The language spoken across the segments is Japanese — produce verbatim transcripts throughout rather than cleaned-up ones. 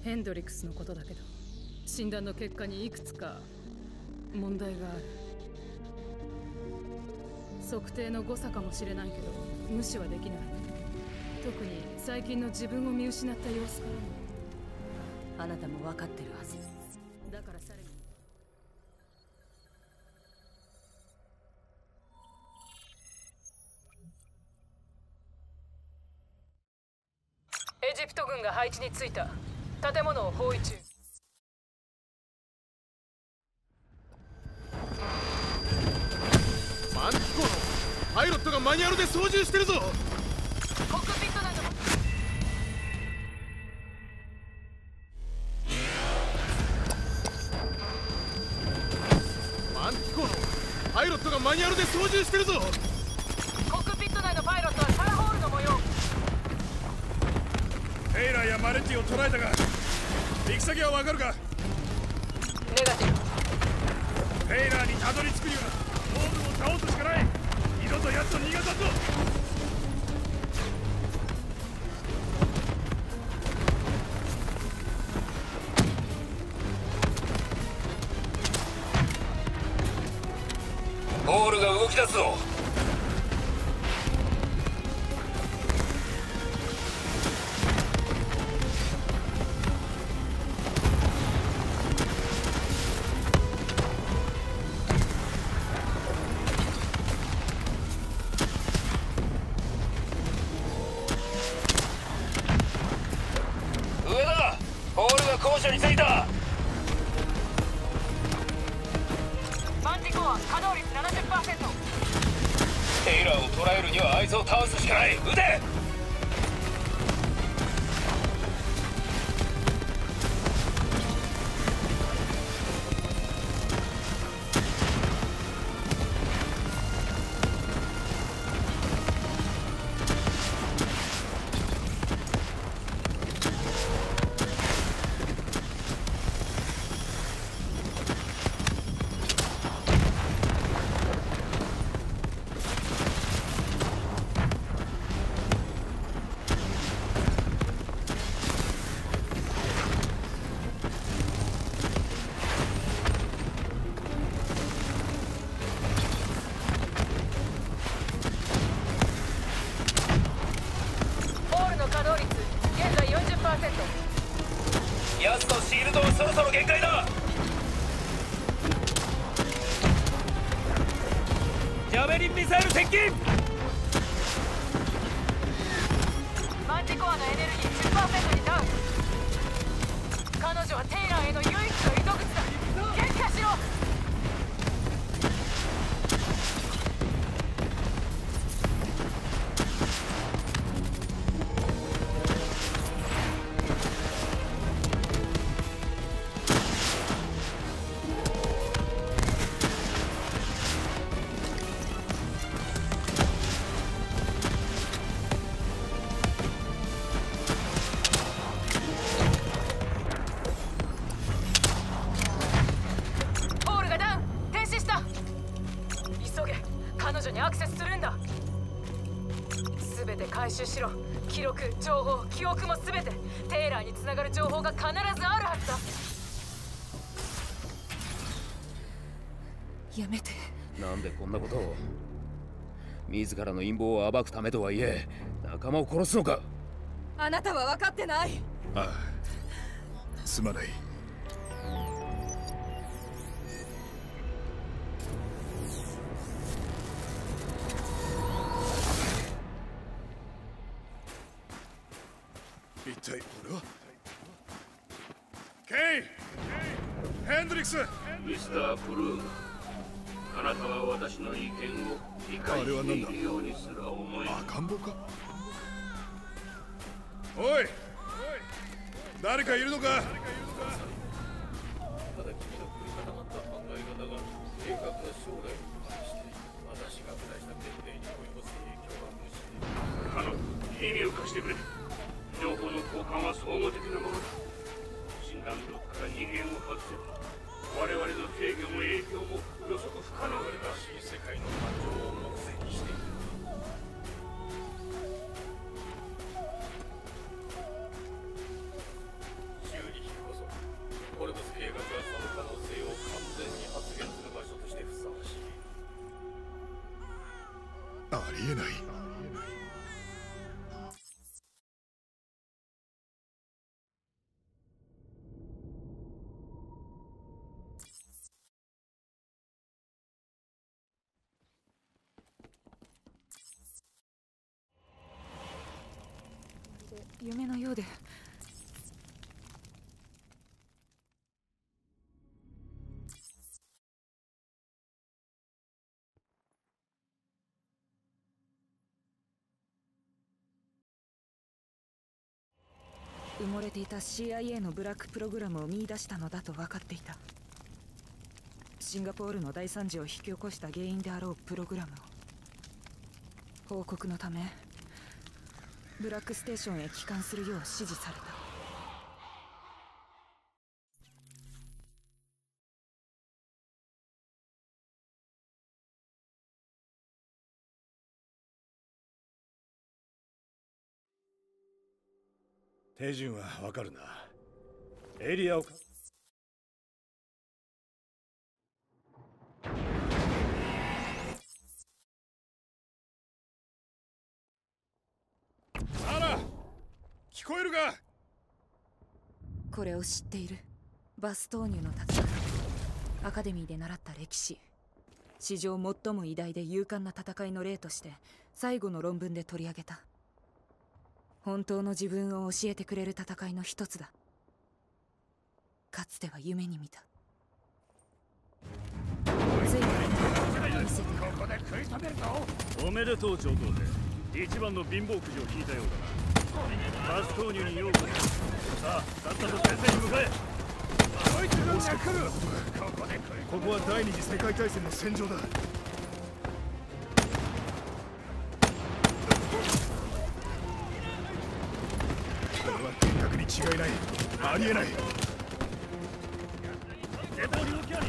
ヘンドリクスのことだけど、診断の結果にいくつか問題がある。測定の誤差かもしれないけど無視はできない。特に最近の自分を見失った様子からも。あなたも分かってるはずだから。さらにエジプト軍が配置についた。建物を包囲中。 マンティコのパイロットがマニュアルで操縦してるぞ。 コックピットなどマンティコのパイロットがマニュアルで操縦してるぞ。 コックピット内のパイロットはサラホールの模様。 テイラーやマレッティを捉えたが、行き先はわかるか？ ネガティブ。 テイラーにたどり着くにはホールを倒すしかない。二度と奴を逃がさんぞ。 ホールが動き出すぞ。上だ、ホールが高所に着いた。 マンティコア稼働率 ななじゅっパーセント。 テイラーを捉えるにはあいつを倒すしかない。撃て。ヤスのシールドはそろそろ限界だ。ジャベリンミサイル接近。 マンティコアのエネルギー じゅっパーセント にダウン。彼女はテイラーへの唯一の糸口だ。撃破しろ。彼女にアクセスするんだ。全て回収しろ。記録、情報、記憶も全てテイラーにつながる情報が必ずあるはずだ。やめて。 なんでこんなことを。自らの陰謀を暴くためとはいえ仲間を殺すのか。 あなたは分かってない。 ああ、すまない。一体俺はケインヘンドリックス。 ミスター・プルーム、あなたは私の意見を理解しているようにすら思えない。 赤ん坊か。おい、誰かいるのか。 ただ君の凝り固まった考え方が正確な将来に関して私が下した決定に及ぼす影響は無視できない。あの耳を貸してくれ。情報の交換は総合的なものだ。診断ルートから人間を外せば我々の制御も影響も予測不可能だ。新世界の誕生を目的している。修理えない。 夢のようで。埋もれていた シーアイエー のブラックプログラムを見出したのだと分かっていた。シンガポールの大惨事を引き起こした原因であろうプログラムを報告のためブラックステーションへ帰還するよう指示された。 手順はわかるな。エリアをサラ、聞こえるか？ これを知っている。バス投入の戦い、アカデミーで習った歴史、史上最も偉大で勇敢な戦いの例として最後の論文で取り上げた。本当の自分を教えてくれる戦いの一つだ。かつては夢に見た。ついに見せてここで食い止めるぞ。 おめでとう上等で一番の貧乏くじを引いたようだな。バス投入にようこそ。さあさっさと先生に向かえ。 ドイツ軍が来る。ここで食いここは第二次世界大戦の戦場だ。これは幻覚に違いない。ありえない。 前方に動きあり。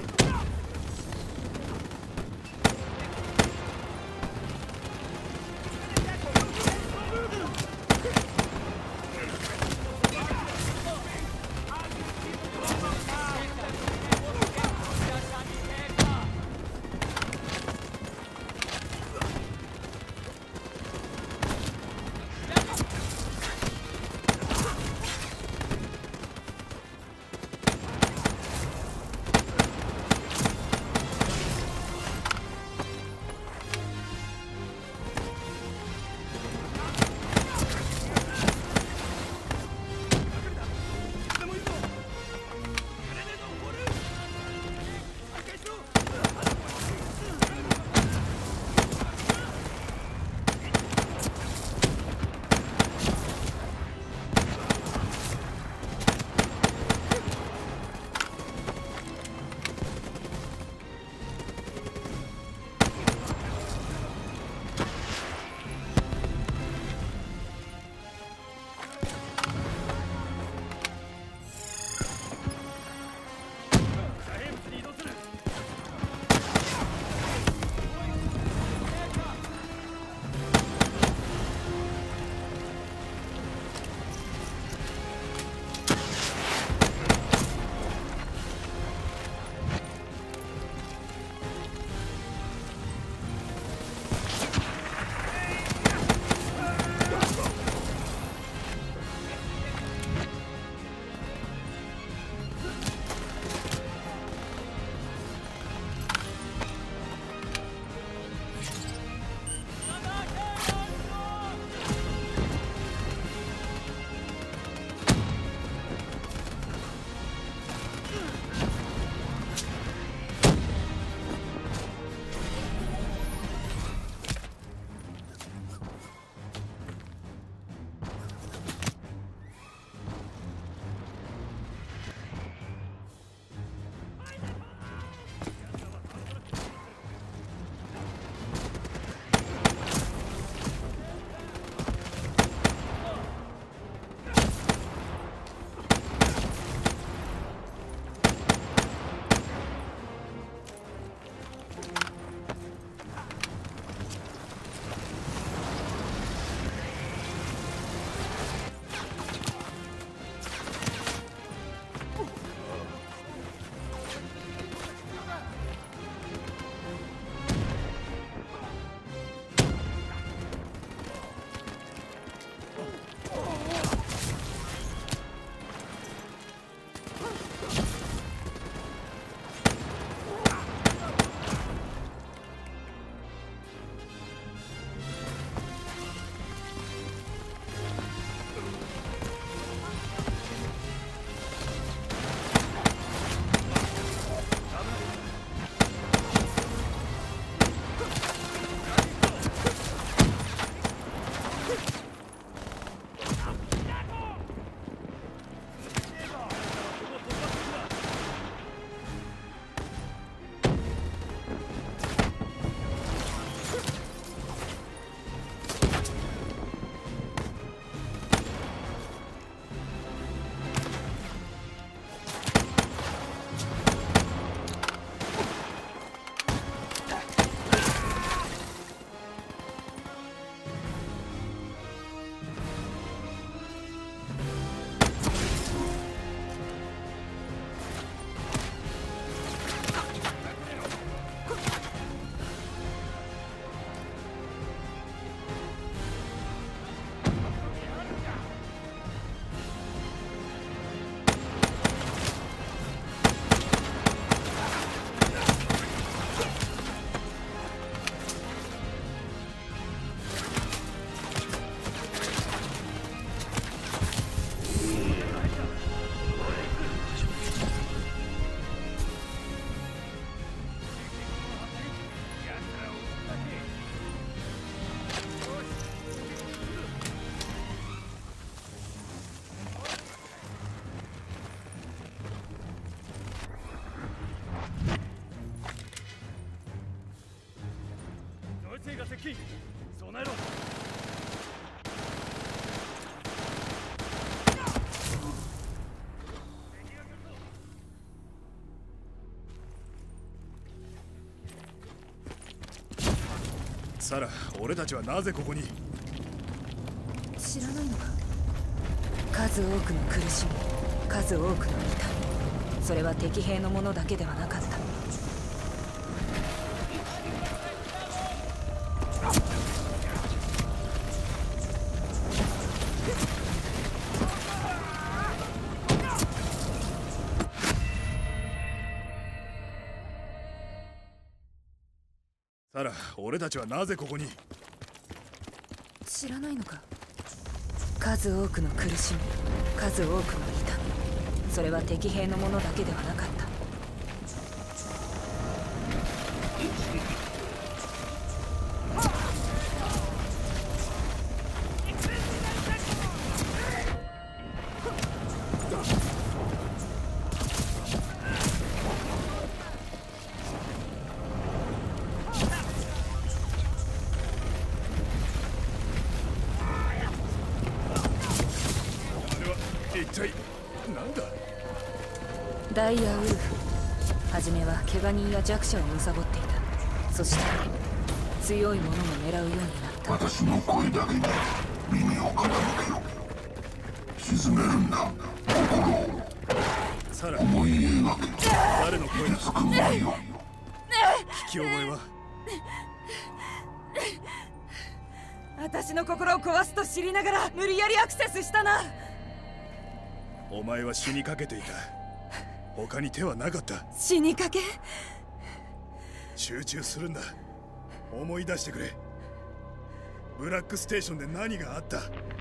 接近。備えろ。 サラ、俺たちはなぜここに？ 知らないのか。数多くの苦しみ、数多くの痛み、それは敵兵のものだけではなかった。 サラ、俺たちはなぜここに？ 知らないのか。数多くの苦しみ、数多くの痛み、それは敵兵のものだけではなかった。 一体なんだ？ ダイヤウルフ。初めは怪我人や弱者を貪っていた。そして強い者も狙うようになった。 私の声だけに耳を傾けろ。沈めるんだ、心を。 サラ、 思い描け。 誰の声だ？ つく思いを。 聞き覚えは？ 私の心を壊すと知りながら無理やりアクセスしたな。 お前は死にかけていた。他に手はなかった。 死にかけ？ 集中するんだ。思い出してくれ。ブラックステーションで何があった？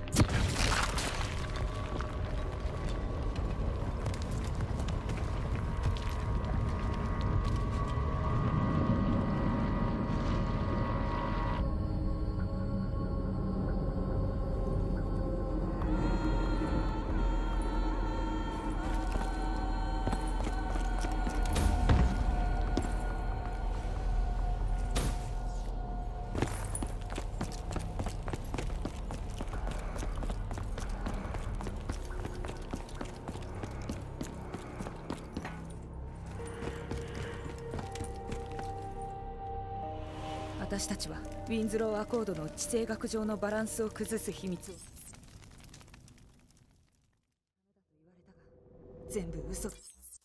私たちはウィンズローアコードの地政学上のバランスを崩す秘密を全部嘘だ。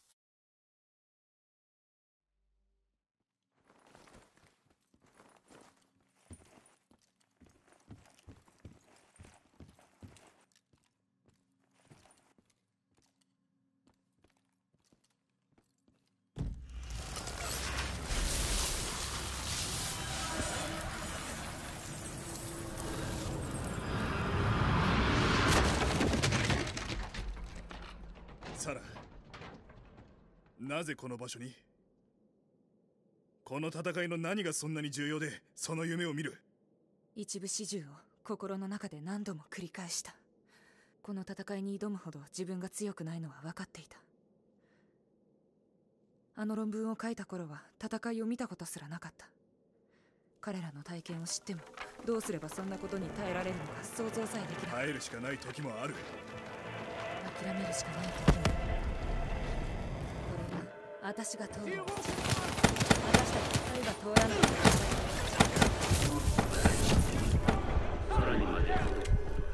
サラ、なぜこの場所に？この戦いの何がそんなに重要でその夢を見る？ 一部始終を心の中で何度も繰り返した。この戦いに挑むほど自分が強くないのは分かっていた。あの論文を書いた頃は戦いを見たことすらなかった。彼らの体験を知ってもどうすればそんなことに耐えられるのか想像さえできない。 耐えるしかない時もある。 諦めるしかない時も。これが私が通る。私たち二人が通らない。 さらにまで破壊。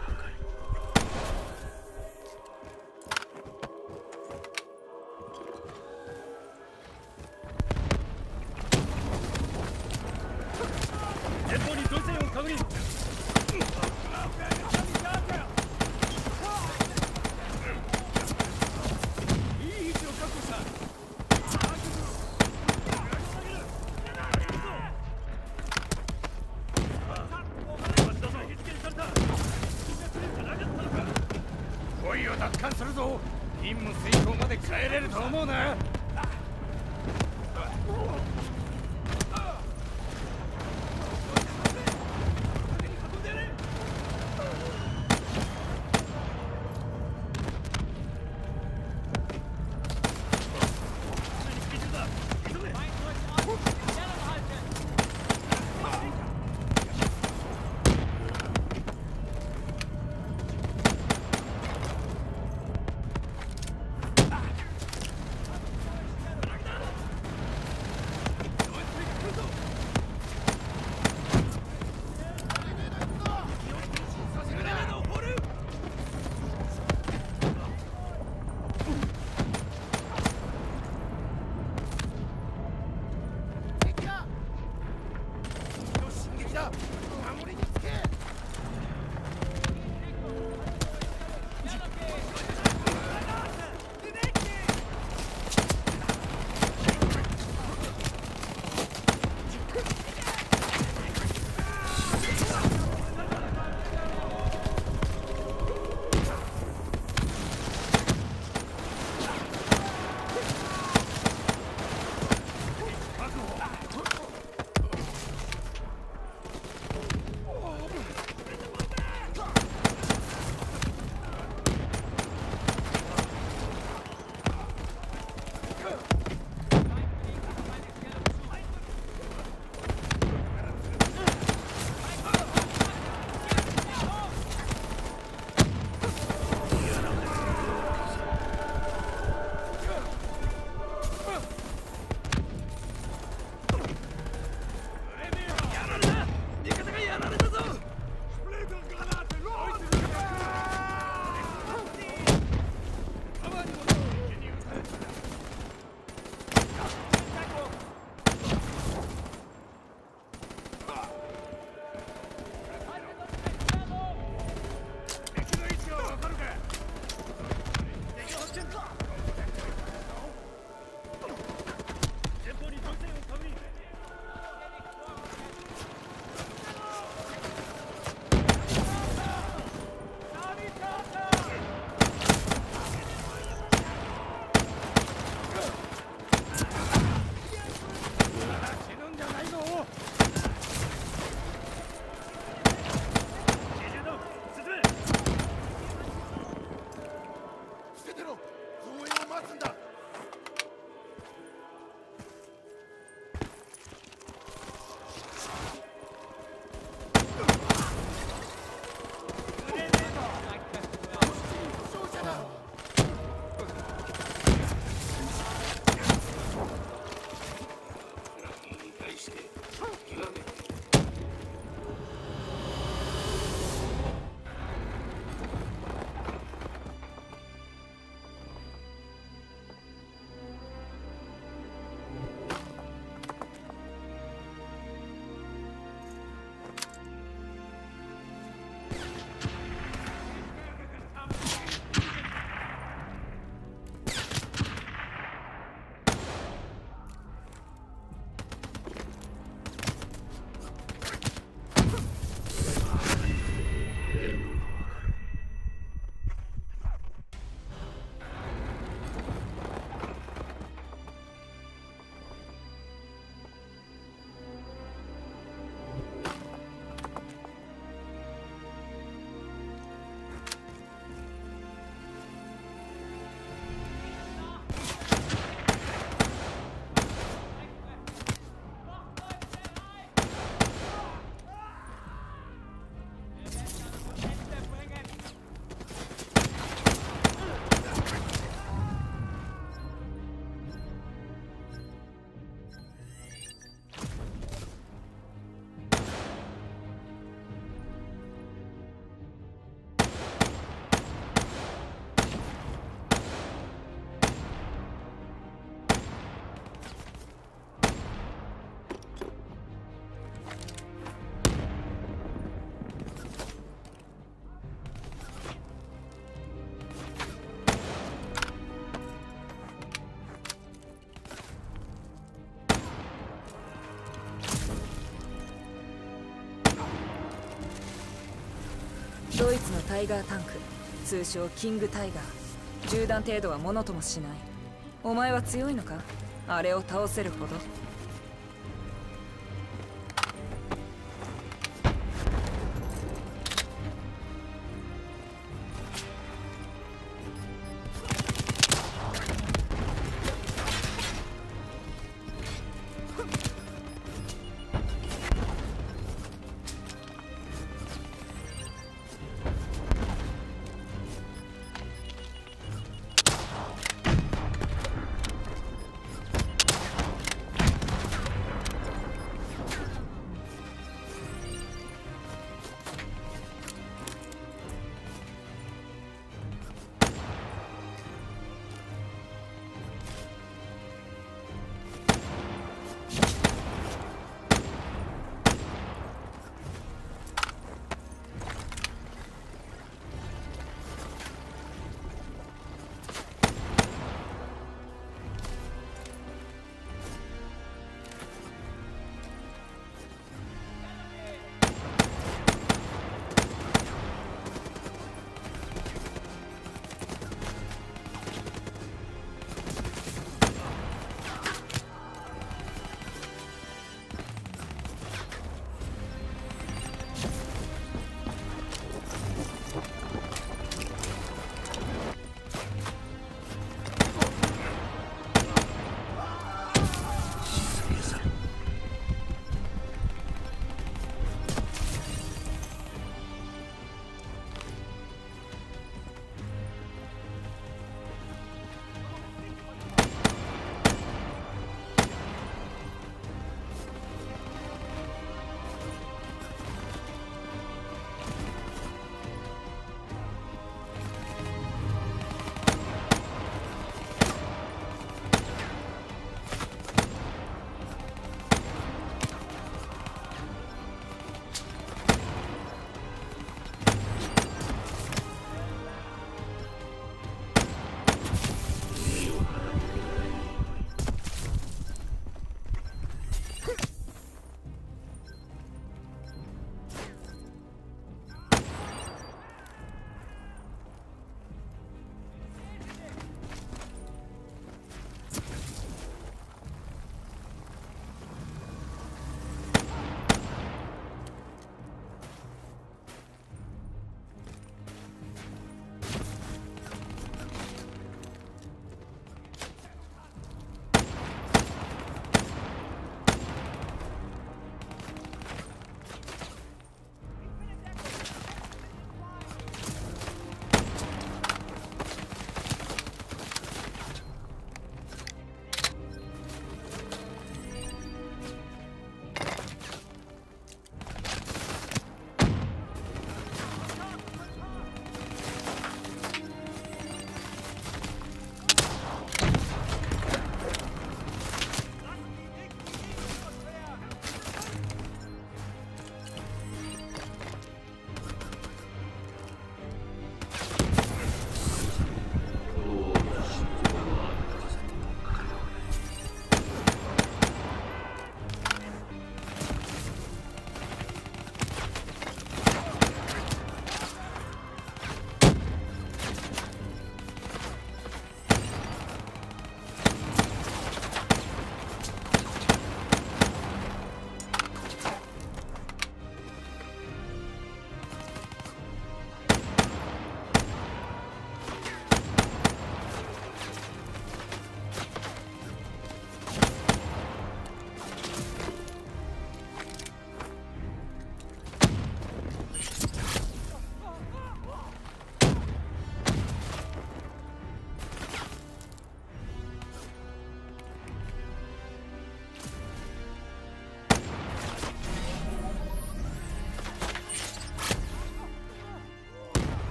前方にドイツ戦を確認。 恋を奪還するぞ。任務遂行まで帰れると思うな。 ドイツのタイガータンク、通称キングタイガー。銃弾程度はものともしない。お前は強いのか、あれを倒せるほど。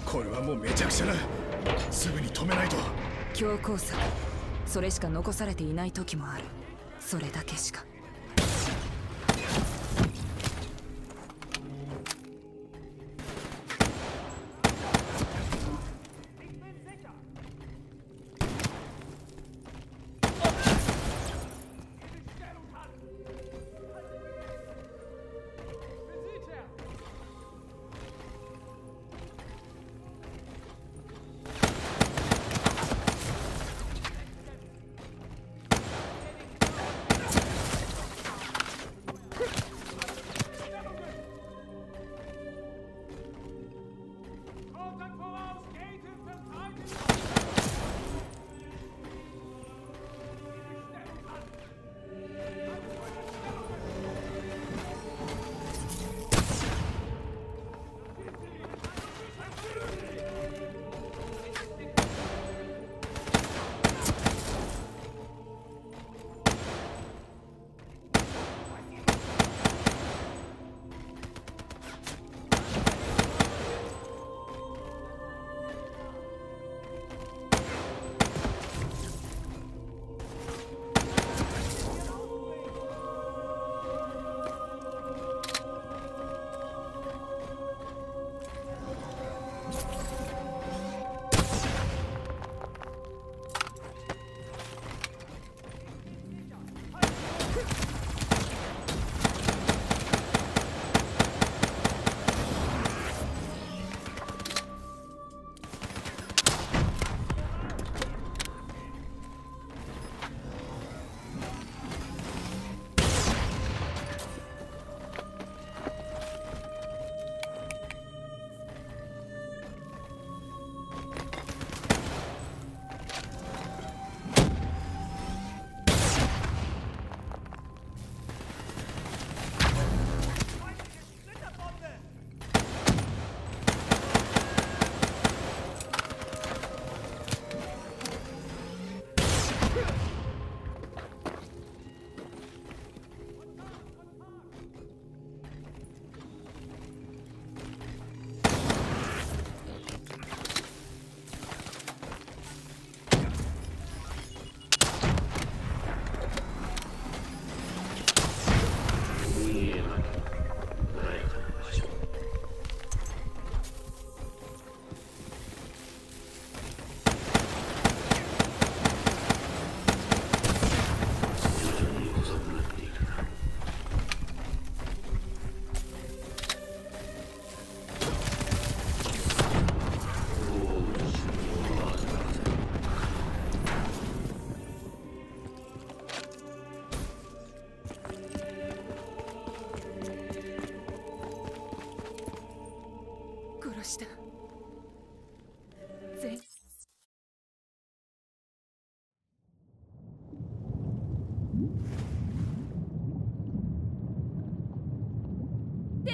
これはもうめちゃくちゃだ。すぐに止めないと。 強硬策、それしか残されていない時もある。それだけしか。した全で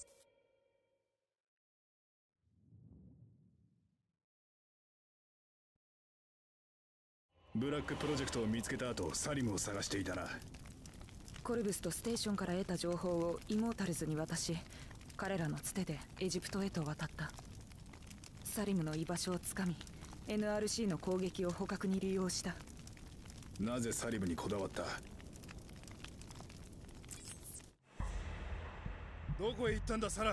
ブラックプロジェクトを見つけた後、サリムを探していたな。 コルブスとステーションから得た情報をイモータルズに渡し、彼らのつてでエジプトへと渡った。サリムの居場所をつかみ エヌアールシー の攻撃を捕獲に利用した。 なぜサリムにこだわった？どこへ行ったんだサラ？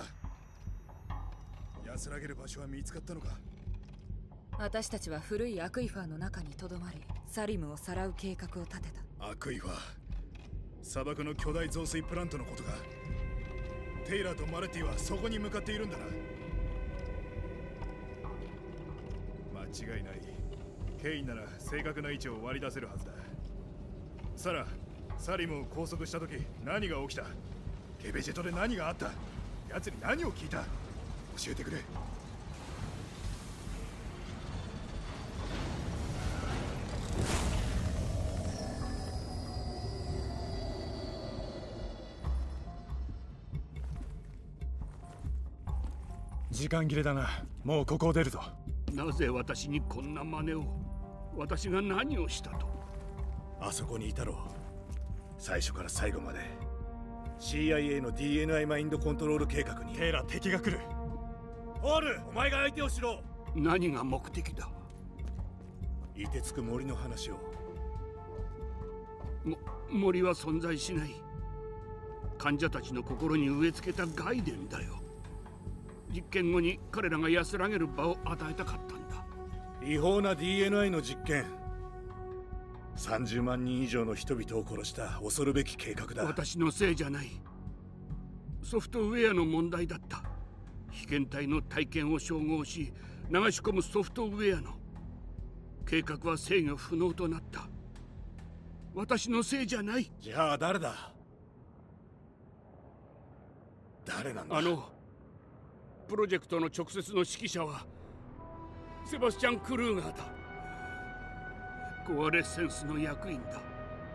安らげる場所は見つかったのか？ 私たちは古いアクイファーの中にとどまり、サリムをさらう計画を立てた。 アクイファー、砂漠の巨大増水プラントのことか。テイラーとマルティはそこに向かっているんだな。間違いない。ケインなら正確な位置を割り出せるはずだ。サラ、サリムを拘束した時何が起きた？ケベジェトで何があった？奴に何を聞いた？教えてくれ。 時間切れだな。もうここを出るぞ。 なぜ私にこんな真似を？私が何をしたと？ あそこにいたろう。最初から最後まで シーアイエー の ディーエヌアイ マインドコントロール計画に。 テイラ、敵が来る。 ポール、お前が相手をしろ。 何が目的だ？ 凍てつく森の話を。 も森は存在しない。患者たちの心に植え付けたガイデンだよ。実験後に彼らが安らげる場を与えたかったんだ。 違法な ディーエヌアイ の実験。さんじゅうまんにん以上の人々を殺した恐るべき計画だ。 私のせいじゃない。ソフトウェアの問題だった。被験体の体験を照合し流し込むソフトウェアの計画は制御不能となった。私のせいじゃない。 じゃあ誰だ？誰なんだ？ あのプロジェクトの直接の指揮者はセバスチャン・クルーガーだ。コアレッセンスの役員だ。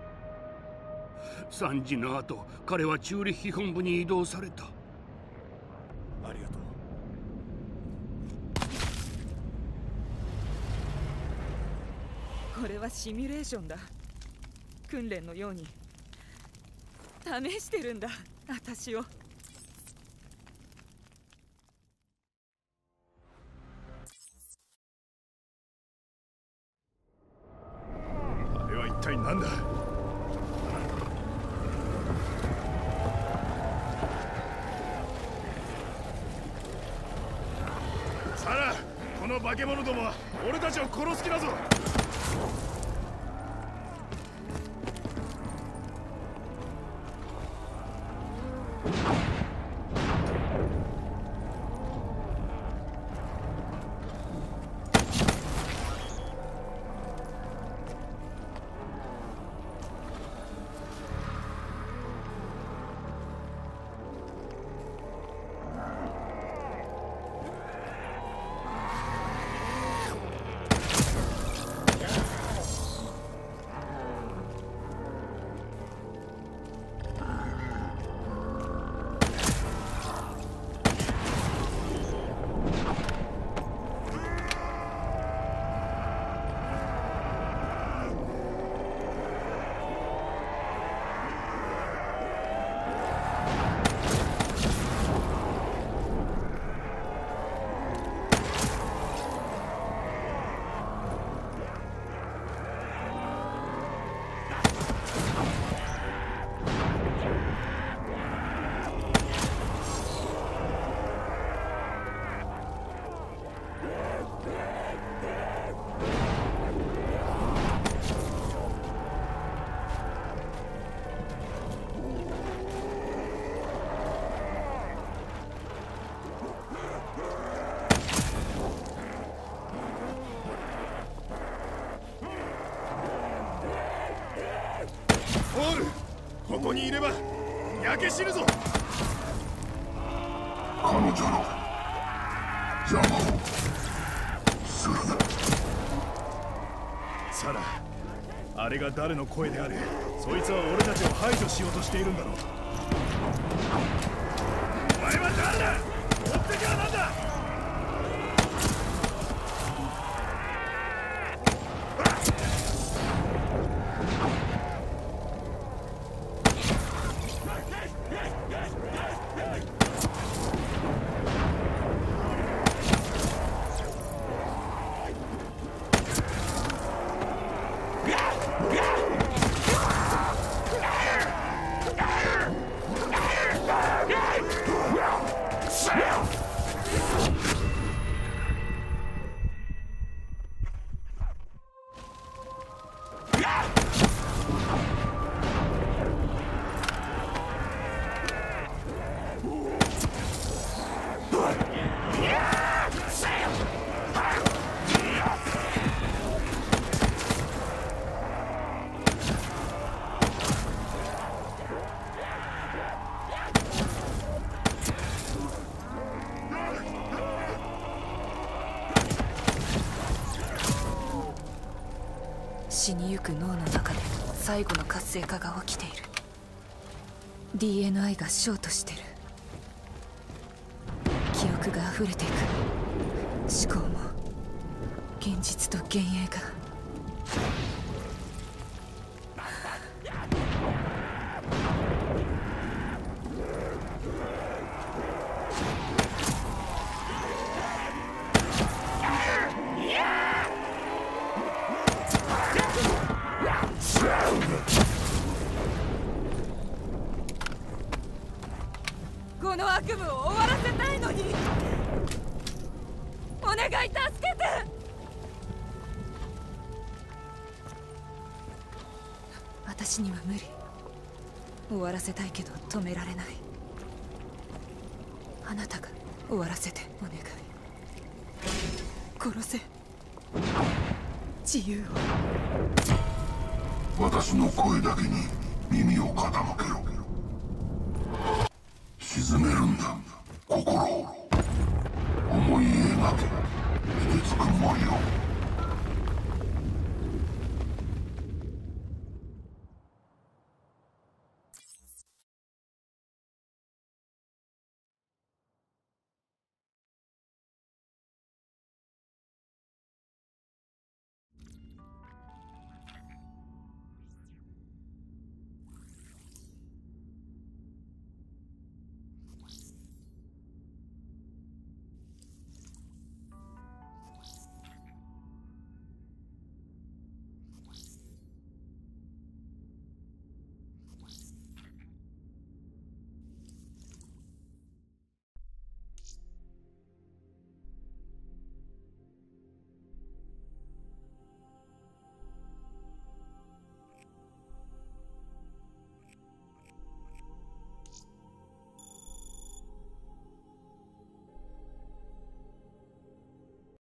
惨事の後、彼はチューリッヒ本部に移動された。 ありがとう。これはシミュレーションだ。訓練のように試してるんだ、私を。 あれは一体何だ？サラ、この化け物どもは俺たちを殺す気だぞ。ポール、ここにいれば焼け死ぬぞ。 彼女の邪魔をするな。 サラ、あれが誰の声であれ、そいつは俺たちを排除しようとしているんだろう。お前は誰だ？目的は何だ？ 死にゆく脳の中で最後の活性化が起きている。 ディーエヌアイ がショートしてる。記憶が溢れていく。思考も現実と幻影が。 私には無理。終わらせたいけど止められない。あなたが終わらせてお願い。殺せ、自由を。 私の声だけに耳を傾けろ。沈めるんだ、心を。思い描け、凍てつく森を。